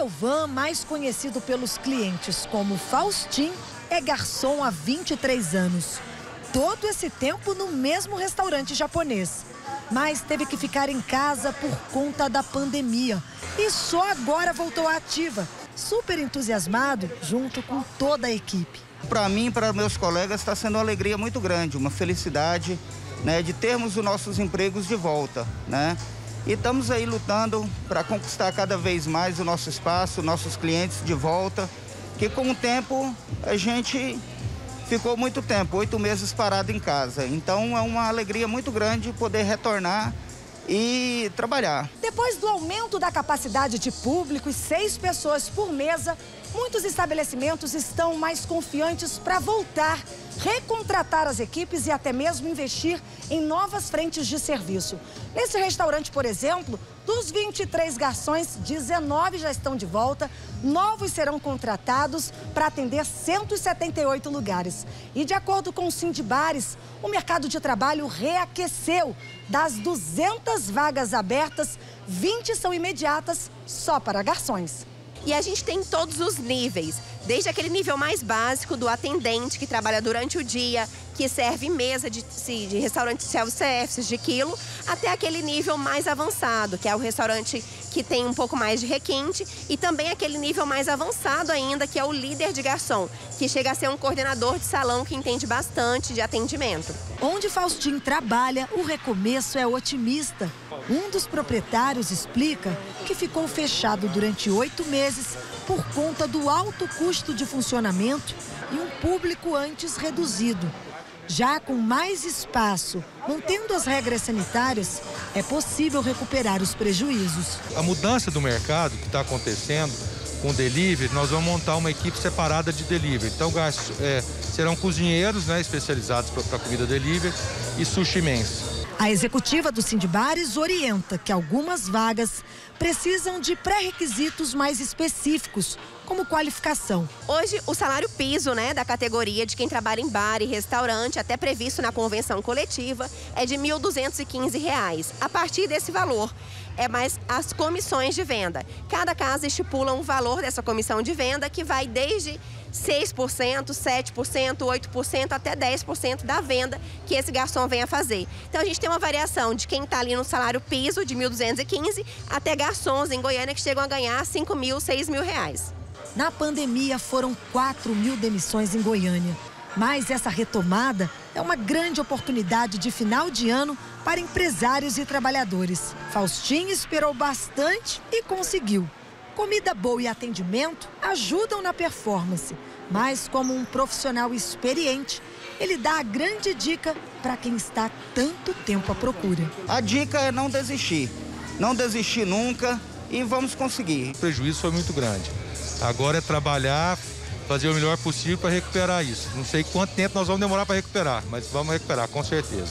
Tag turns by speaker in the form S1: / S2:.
S1: Elvan, mais conhecido pelos clientes como Faustin, é garçom há 23 anos. Todo esse tempo no mesmo restaurante japonês. Mas teve que ficar em casa por conta da pandemia. E só agora voltou à ativa, super entusiasmado junto com toda a equipe.
S2: Para mim e para meus colegas está sendo uma alegria muito grande, uma felicidade, né, de termos os nossos empregos de volta, né? E estamos aí lutando para conquistar cada vez mais o nosso espaço, nossos clientes de volta, que com o tempo a gente ficou muito tempo, 8 meses parado em casa. Então é uma alegria muito grande poder retornar e trabalhar.
S1: Depois do aumento da capacidade de público e 6 pessoas por mesa, muitos estabelecimentos estão mais confiantes para voltar, recontratar as equipes e até mesmo investir em novas frentes de serviço. Nesse restaurante, por exemplo, dos 23 garçons, 19 já estão de volta, novos serão contratados para atender 178 lugares. E de acordo com o Sindibares, o mercado de trabalho reaqueceu. Das 200 vagas abertas, 20 são imediatas só para garçons.
S3: E a gente tem todos os níveis, desde aquele nível mais básico do atendente que trabalha durante o dia, que serve mesa de restaurante self-service de quilo, até aquele nível mais avançado, que é o restaurante que tem um pouco mais de requinte, e também aquele nível mais avançado ainda, que é o líder de garçom, que chega a ser um coordenador de salão que entende bastante de atendimento.
S1: Onde Faustin trabalha, o recomeço é otimista. Um dos proprietários explica que ficou fechado durante 8 meses por conta do alto custo de funcionamento e um público antes reduzido. Já com mais espaço, mantendo as regras sanitárias, é possível recuperar os prejuízos.
S4: A mudança do mercado que está acontecendo com o delivery, nós vamos montar uma equipe separada de delivery. Então, serão cozinheiros, né, especializados para comida delivery e sushimens.
S1: A executiva do Sindibares orienta que algumas vagas precisam de pré-requisitos mais específicos, como qualificação.
S3: Hoje, o salário piso, né, da categoria de quem trabalha em bar e restaurante, até previsto na convenção coletiva, é de R$ 1.215. A partir desse valor, é mais as comissões de venda. Cada casa estipula um valor dessa comissão de venda que vai desde 6%, 7%, 8% até 10% da venda que esse garçom venha fazer. Então a gente tem uma variação de quem está ali no salário piso de R$ 1.215 até garçons em Goiânia que chegam a ganhar R$ 5.000, R$ 6.000.
S1: Na pandemia foram 4.000 demissões em Goiânia. Mas essa retomada é uma grande oportunidade de final de ano para empresários e trabalhadores. Faustin esperou bastante e conseguiu. Comida boa e atendimento ajudam na performance, mas como um profissional experiente, ele dá a grande dica para quem está tanto tempo à procura.
S2: A dica é não desistir nunca e vamos conseguir.
S4: O prejuízo foi muito grande. Agora é trabalhar, fazer o melhor possível para recuperar isso. Não sei quanto tempo nós vamos demorar para recuperar, mas vamos recuperar, com certeza.